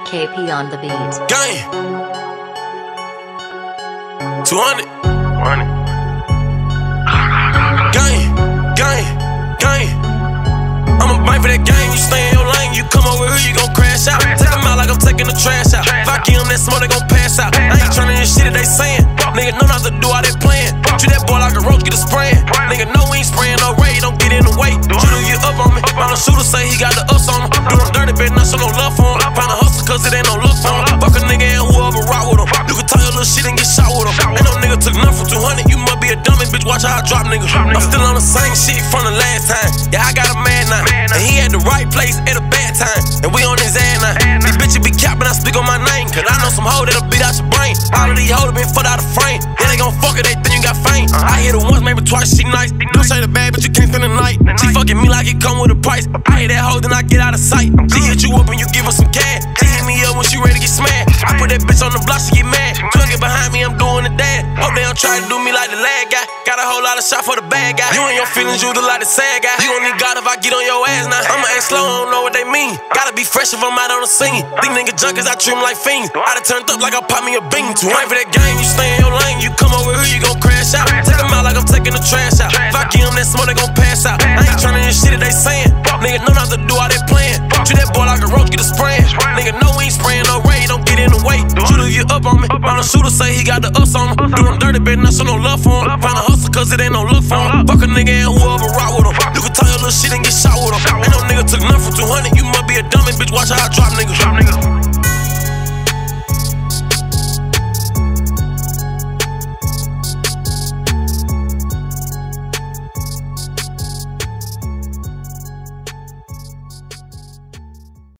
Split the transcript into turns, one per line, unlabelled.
KP on the beat.
Gang 200 Gang I'ma bite for that game, you stay in your lane. You come over here, you gon' crash out. Take them out like I'm taking the trash out. If I give them that smoke, they gon' pass out. I ain't tryna hear shit that they sayin'. Nigga know not to do all they playin'. Treat that boy like a roach, get a sprayin'. Nigga know we ain't sprayin' no raid, don't get in the way. Shooter, you up on me. Found a shooter, say he got the us on him. Do them dirty, bitch, not show no love for him. Find a hustle, cause it ain't no look for him. Fuck a nigga and whoever rock with him. You can tell your little shit and get shot with him. Ain't no nigga took nothing from 200, you must be a dummy, bitch, watch how I drop niggas. I'm still on the same shit from the last time. Yeah, I got a man now, and he at the right place at a bad time, and we on his ass now. These bitches be capping, I speak on my name, cause I know some hoe that'll beat out your brain. All of these hoes been fucked out of frame. Yeah, they gon' fuck it, they think you got fame. I hit her once, maybe twice, she nice. Don't say the bad, but you can't spend the night. She fucking me like it come with a price. I hit that hoe, then I get out of sight. She hit you up and you give her some cash. She hit me up when she ready to get smashed. I put that bitch on the block, she get mad. Tryna get behind me, I'm doing the dad. Hope they don't try to do me like the lad guy. Got a whole lot of shot for the bad guy. You and your feelings, you the like the sad guy. You don't need God if I get on your ass now. I'ma act slow, I don't know what they mean. Gotta be fresh if I'm out on the scene. These nigga junkies, I treat them like fiends. I done turned up like I pop me a bean. Too right for that game, you stay in your lane. You come over here, you gon' crash out. Take them out like I'm taking the trash out. If I give them that smoke, they gon' pass out. I ain't tryna hear shit that they sayin'. Nigga know not to do all they playin'. Treat that boy like a roach, get a sprayin'. Nigga know we ain't sprayin' no raid, don't get in the way. Shooter, you up on me. Found a shooter, say he got the us on him. Do them dirty, bitch, not show no love for him. Find a hustle, cause it ain't no look for him. Fuck a nigga and whoever rock with him. You can tell your little shit and get shot with him. Ain't no nigga took nothing from 200, you must be a dummy, bitch, watch how I drop niggas.